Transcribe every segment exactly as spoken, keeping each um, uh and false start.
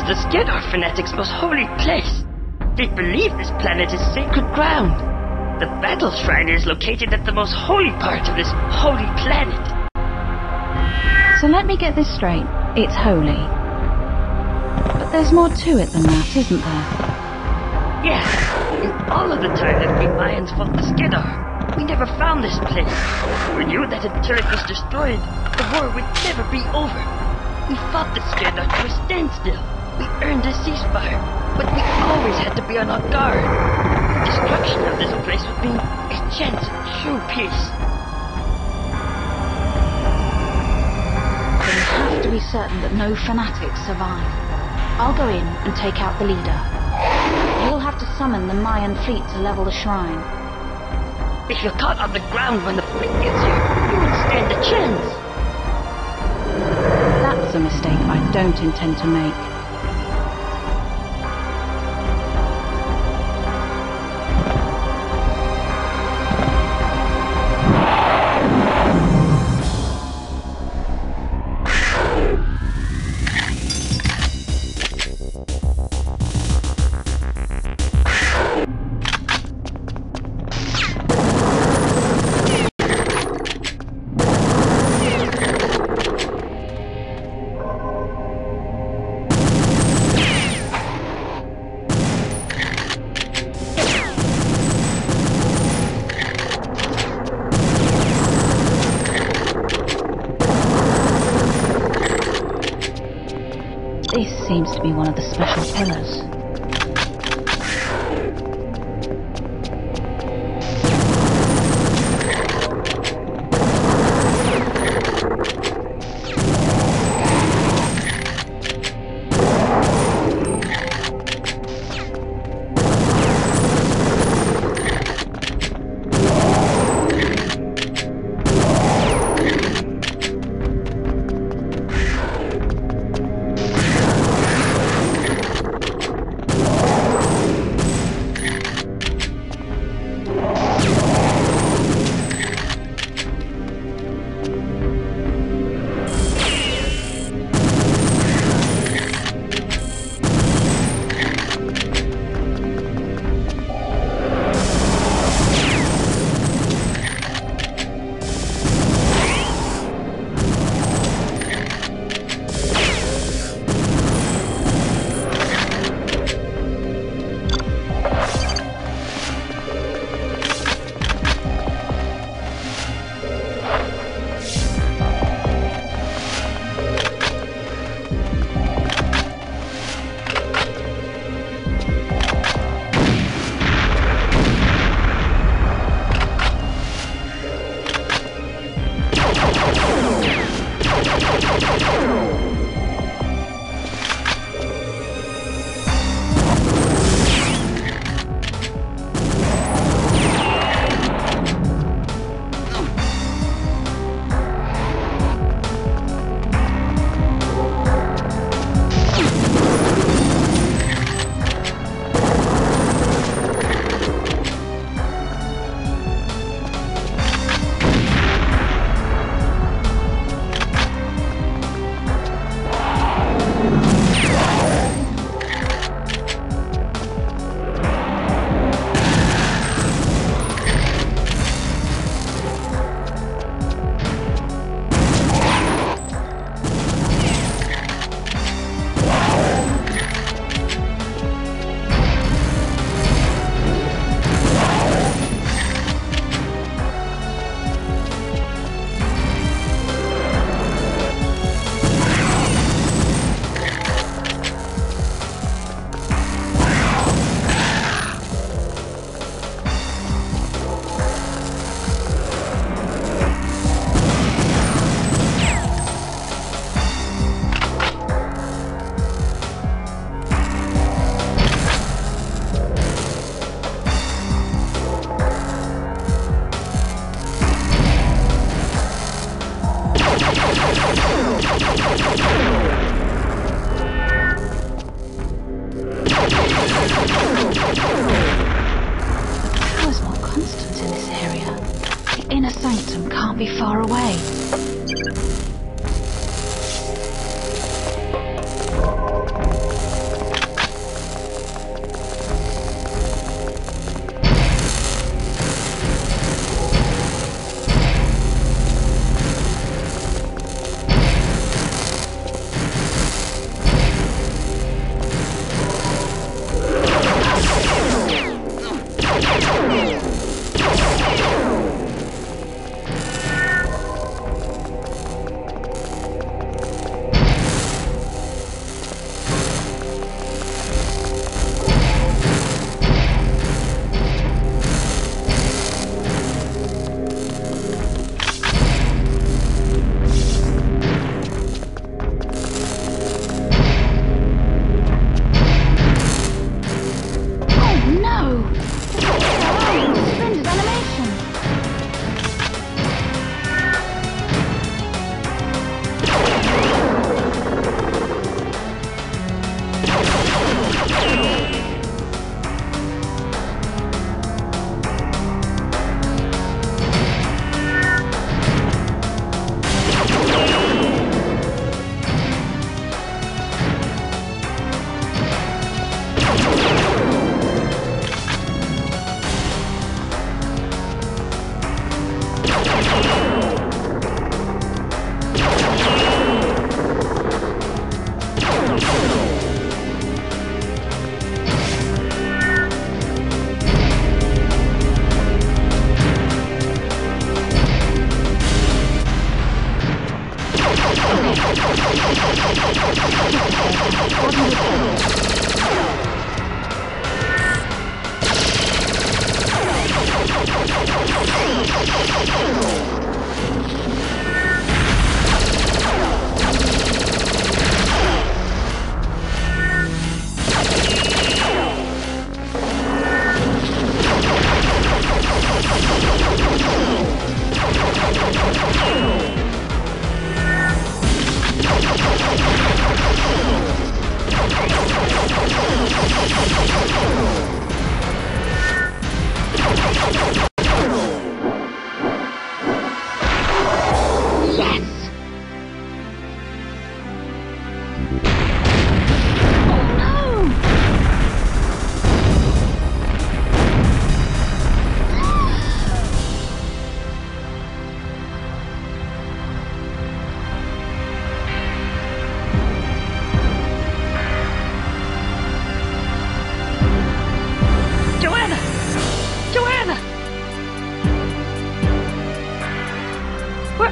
the Skedar fanatics' most holy place. They believe this planet is sacred ground. The battle shrine is located at the most holy part of this holy planet. So let me get this straight. It's holy. But there's more to it than that, isn't there? Yeah. In all of the time that we Mayans fought the Skedar, we never found this place. We knew that if turret was destroyed, the war would never be over. We fought the Skedar to a standstill. We earned a ceasefire, but we always had to be on our guard. The destruction of this place would mean a chance at true peace. Then you have to be certain that no fanatics survive. I'll go in and take out the leader. You'll have to summon the Mayan fleet to level the shrine. If you're caught on the ground when the fleet gets here, you won't stand a chance. That's a mistake I don't intend to make. This seems to be one of the special pillars. Inner Sanctum can't be far away.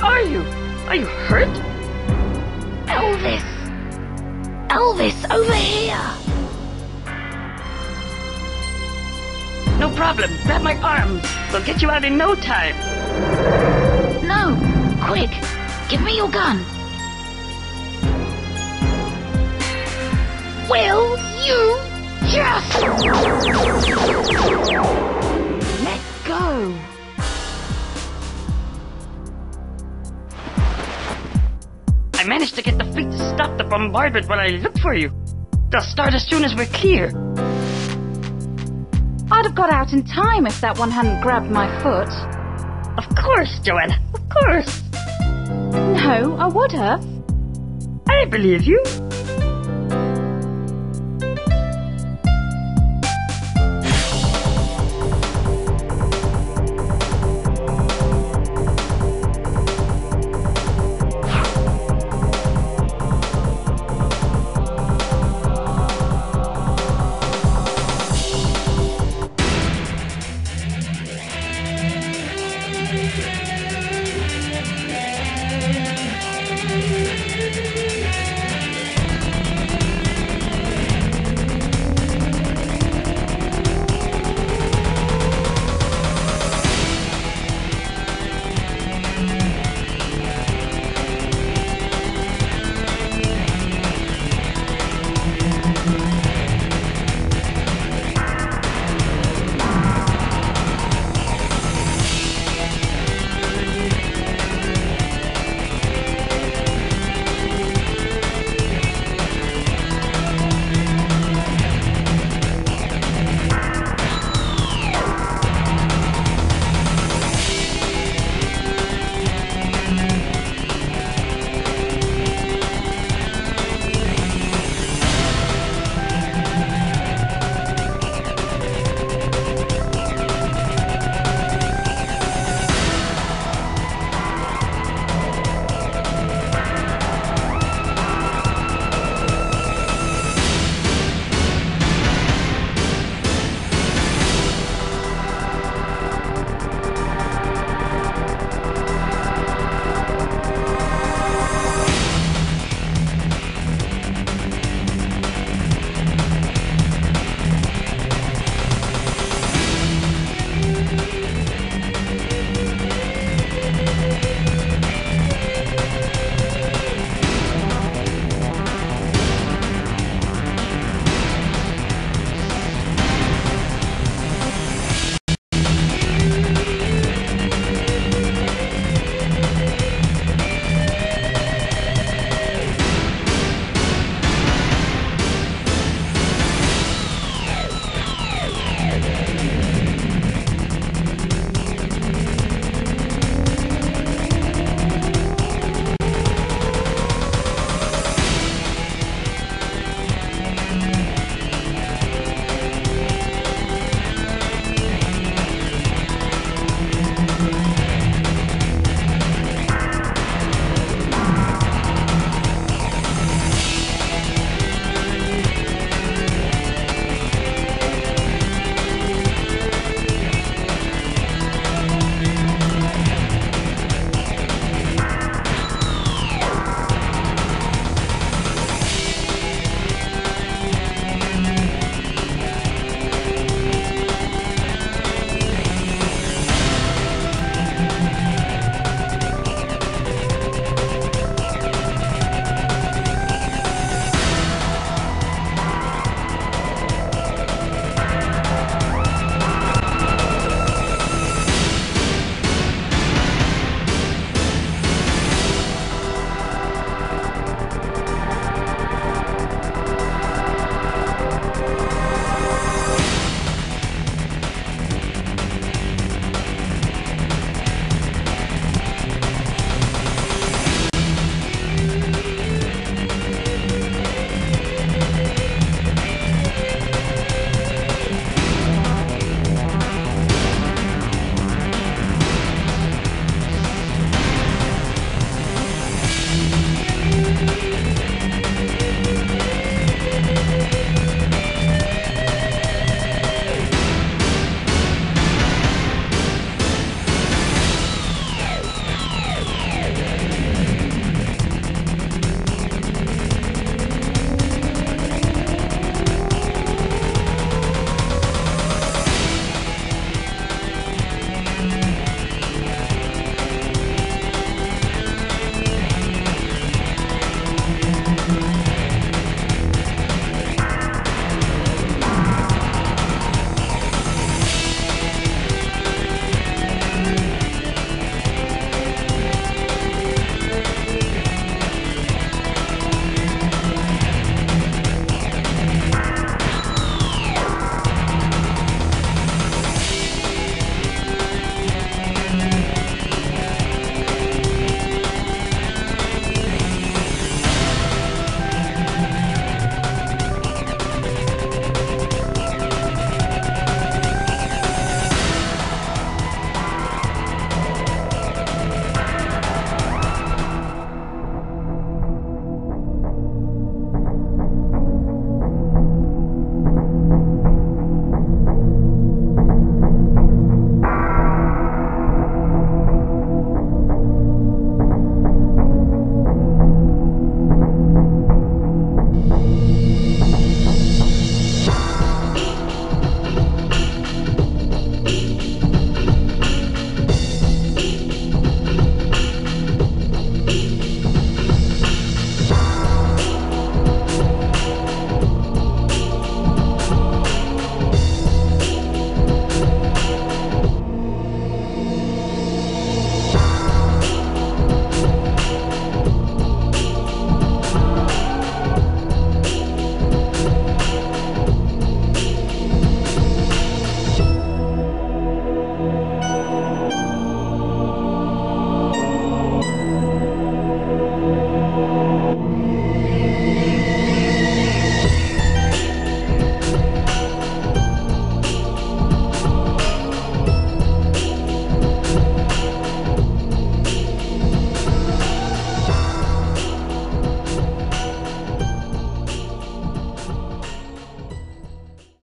are you? Are you hurt? Elvis! Elvis, over here! No problem. Grab my arms. We'll get you out in no time. No! Quick! Give me your gun! Will you just... Let go! I managed to get the fleet to stop the bombardment while I looked for you. They'll start as soon as we're clear. I'd have got out in time if that one hadn't grabbed my foot. Of course, Joanna. Of course. No, I would have. I believe you.